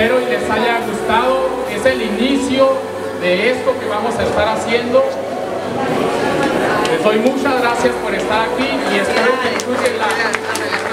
Espero y les haya gustado. Es el inicio de esto que vamos a estar haciendo. Les doy muchas gracias por estar aquí y espero que disfruten la